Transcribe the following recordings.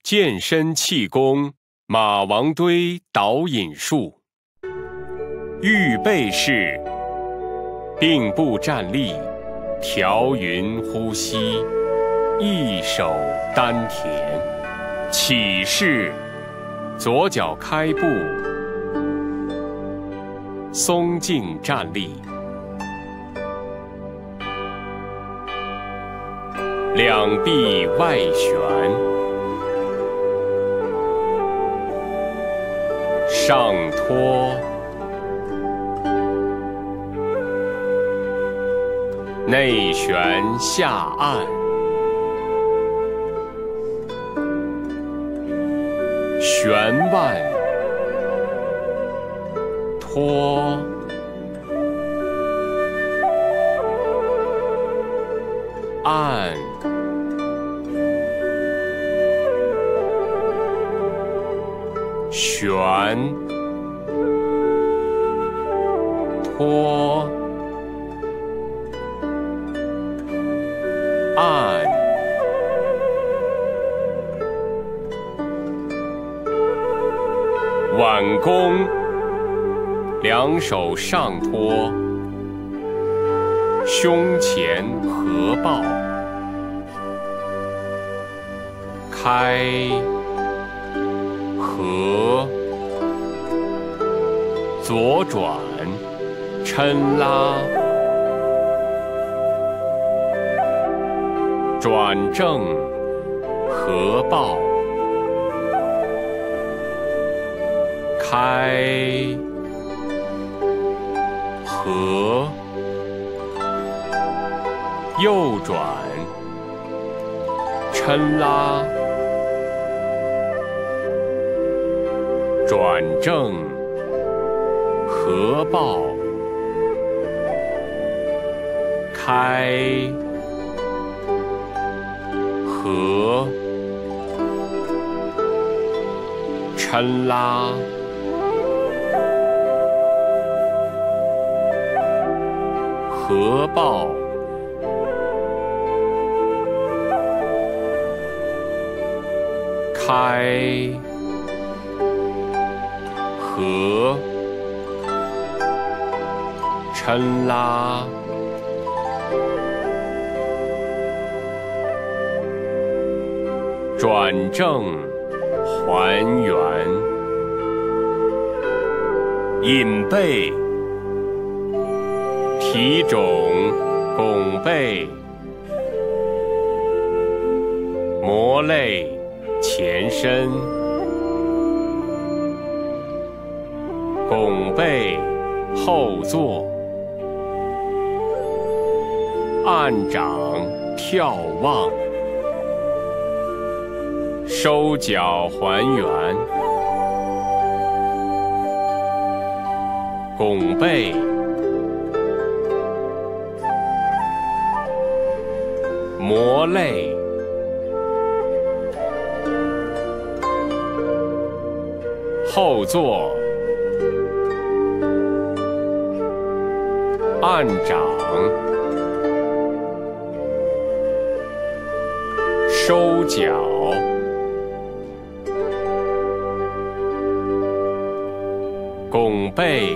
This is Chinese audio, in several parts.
健身气功，马王堆导引术。预备式，并步站立，调匀呼吸，一手丹田。起势，左脚开步，松劲站立，两臂外旋，上托，内旋下按，旋腕，托，按，旋，托，按，挽弓，两手上托，胸前合抱，开，合，左转，抻拉，转正，合抱，开，合，右转，抻拉，转正，合抱，开，合，抻拉，合抱，开，合，抻拉，转正，还原，引背，提踵，拱背，磨肋，前伸，拱背，后坐，按掌，眺望，收脚还原，拱背，磨肋，后坐，按掌，收脚，拱背，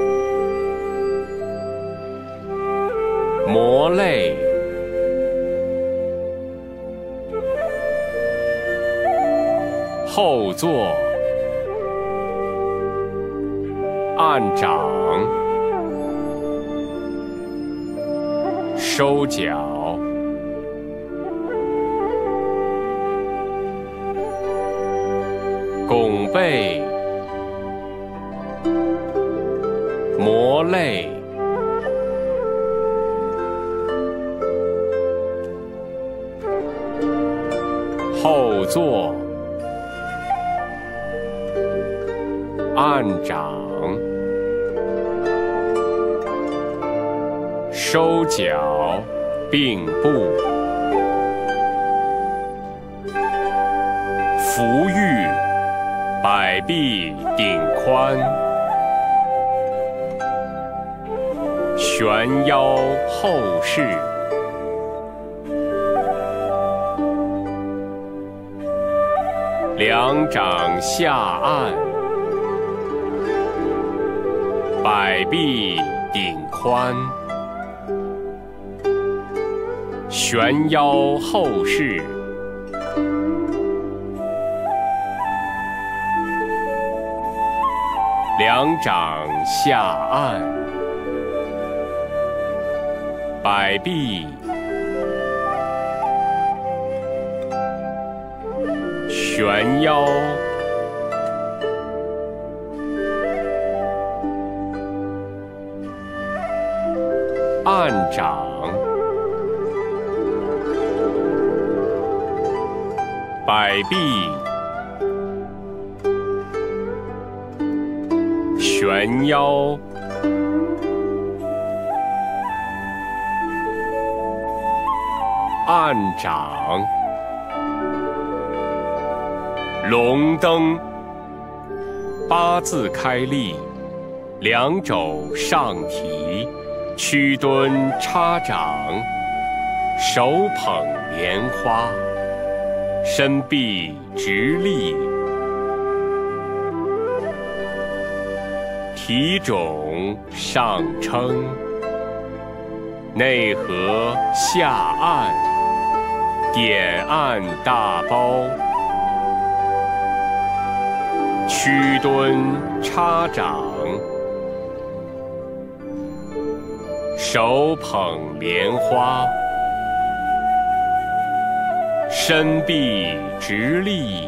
磨肋，后坐，按掌，收脚，拱背，磨肋，后坐，按掌，收脚，并步，扶玉，摆臂顶髋，旋腰后视， 两掌下按，百臂顶宽，悬腰后视，两掌下按，百臂悬腰，按掌，百臂悬腰，按掌。龙灯，八字开立，两肘上提，屈蹲插掌，手捧莲花，身臂直立，体踵上撑，内合下按，点按大包，屈蹲插掌，手捧莲花，身臂直立，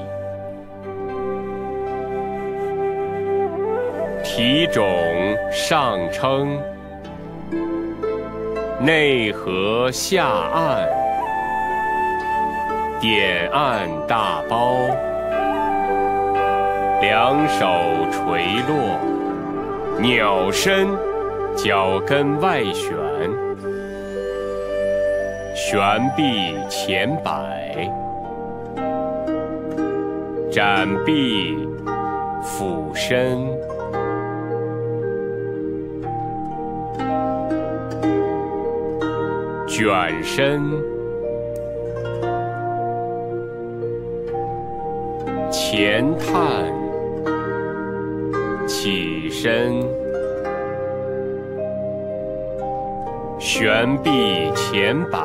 体踵上撑，内合下按，点按大包，两手垂落，鸟身，脚跟外旋，悬臂前摆，展臂俯身，卷身，前探，起身，悬臂前摆，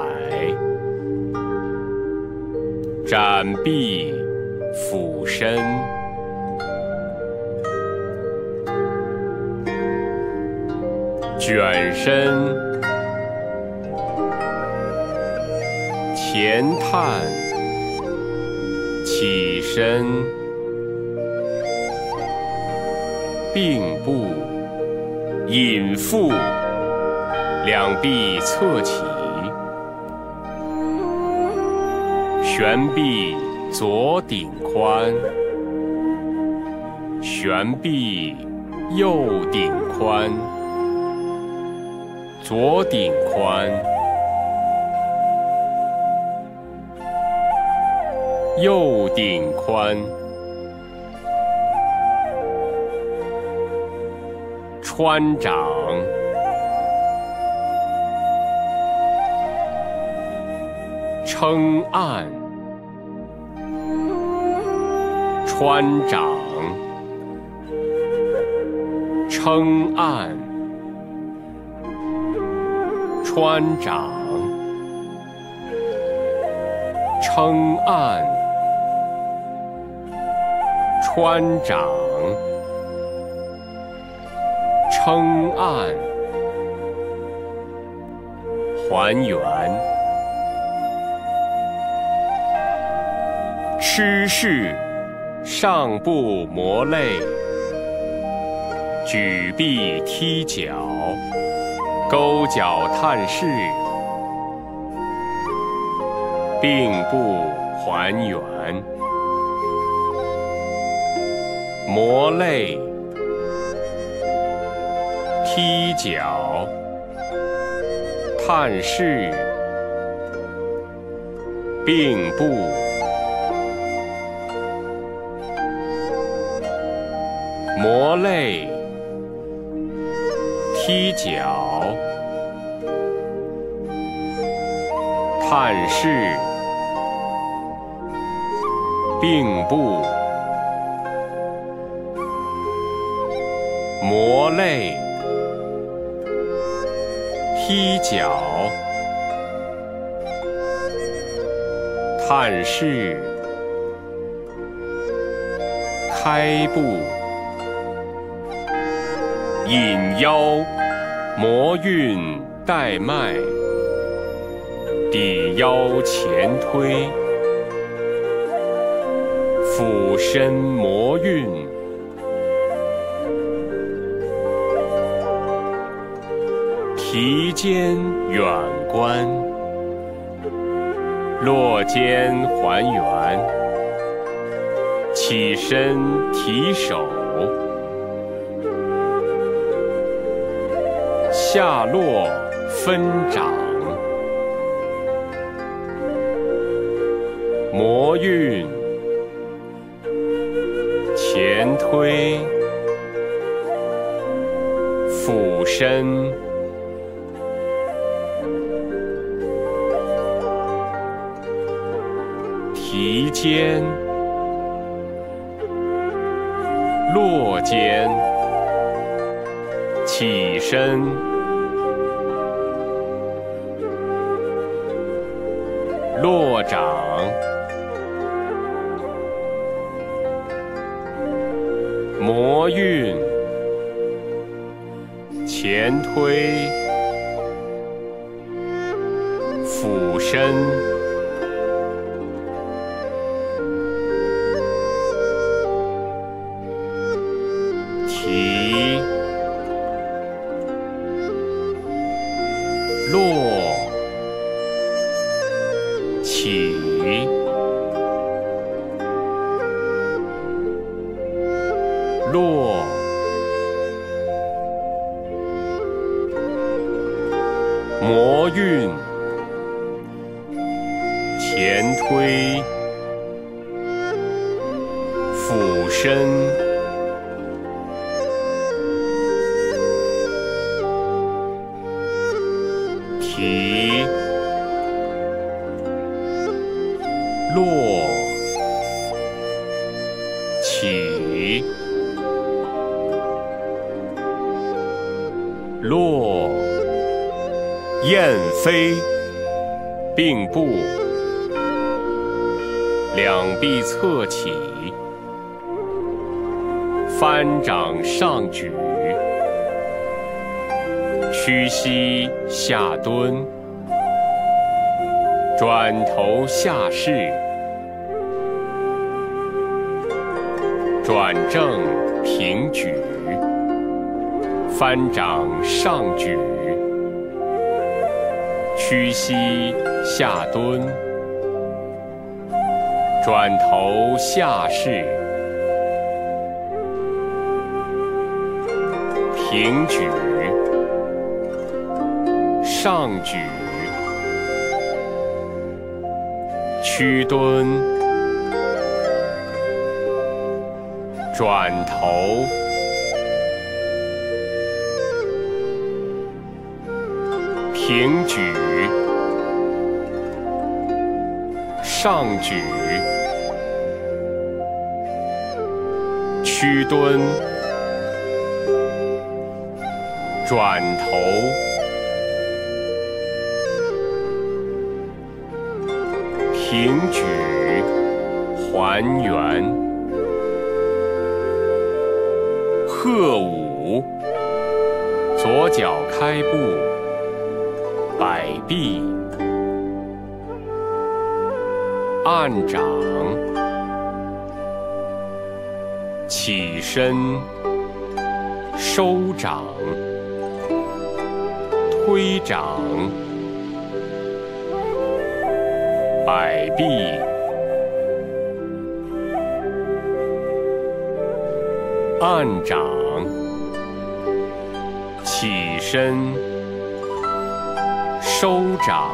展臂俯身，卷身，前探，起身，并步，引腹，两臂侧起，悬臂左顶宽，悬臂右顶宽，左顶宽，右顶宽，穿掌，撑按，穿掌，撑按，穿掌，撑按，穿掌，撑按，还原。吃式，上步磨肋，举臂踢脚，勾脚探视，并步还原。磨肋，踢脚，探视，并步。磨肋，踢脚，探视，并步。 磨泪，踢脚，探视，开步，引腰，磨运带脉，抵腰前推，俯身磨运，提肩远观，落肩还原，起身提手，下落分掌，磨运，前推，俯身，提肩，落肩，起身，落掌，磨运，前推，俯身，提，落，起，落，磨运，前推，俯身，提，落，起，落，燕飞，并步，两臂侧起，翻掌上举，屈膝下蹲，转头下视，转正平举，翻掌上举，屈膝下蹲，转头下视，平举，上举，屈蹲，转头，平举，上举，屈蹲，转头，平举，还原，鹤舞，左脚开步，摆臂，按掌，起身，收掌，推掌，摆臂，按掌，起身，收掌，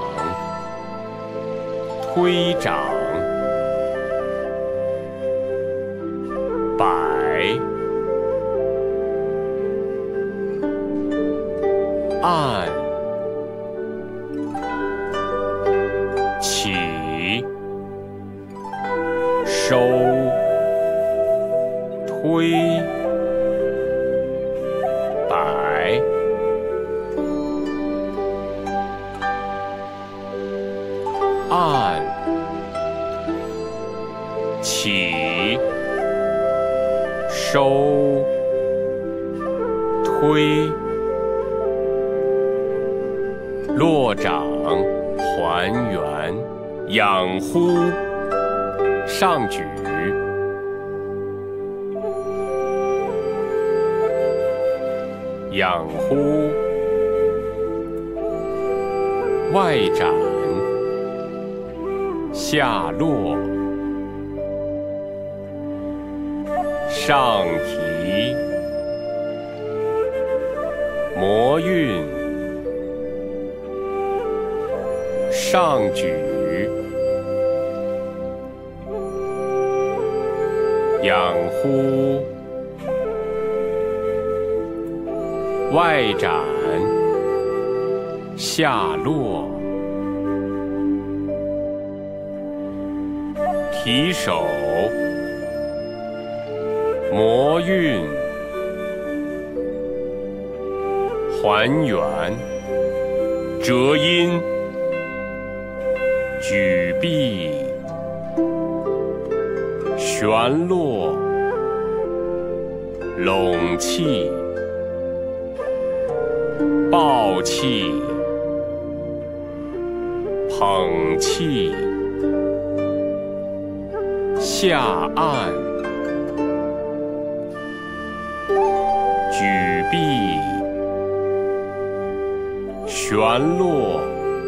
推掌，摆，按，起，收，推， 起，收，推，落掌，还原，仰呼，上举，仰呼，外展，下落，上提，摩运，上举，仰呼，外展，下落，提手，摩运，还原，折阴，举臂，旋落，拢气，抱气，捧气，下按，举臂，旋落，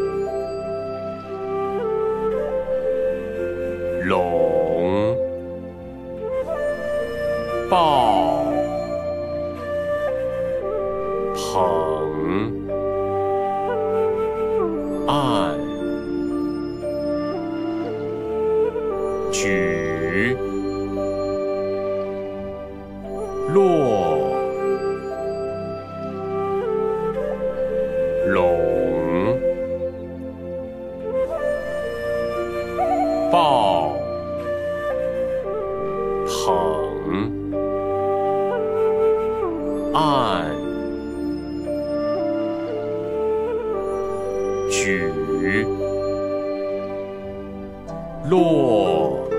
拢，抱，捧，按，举，落，拢，抱，捧，按，举，落，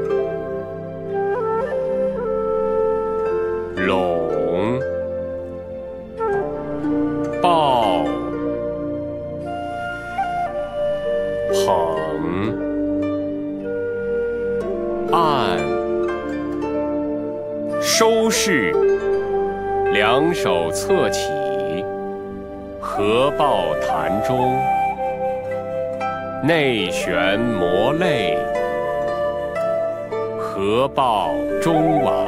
拢，抱，捧，按，收势，两手侧起，合抱坛中，内旋摩肋，合抱中脘，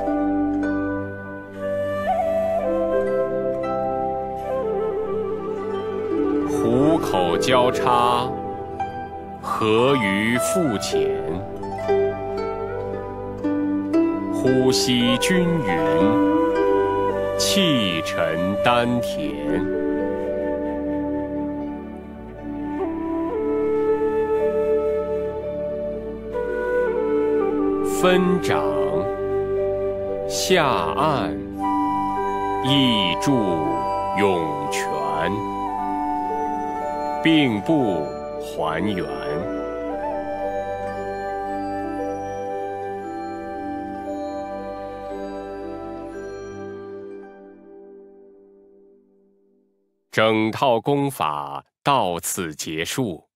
虎口交叉，合于腹前，呼吸均匀，气沉丹田，分掌，下按，挹注涌泉，并步还原。整套功法到此结束。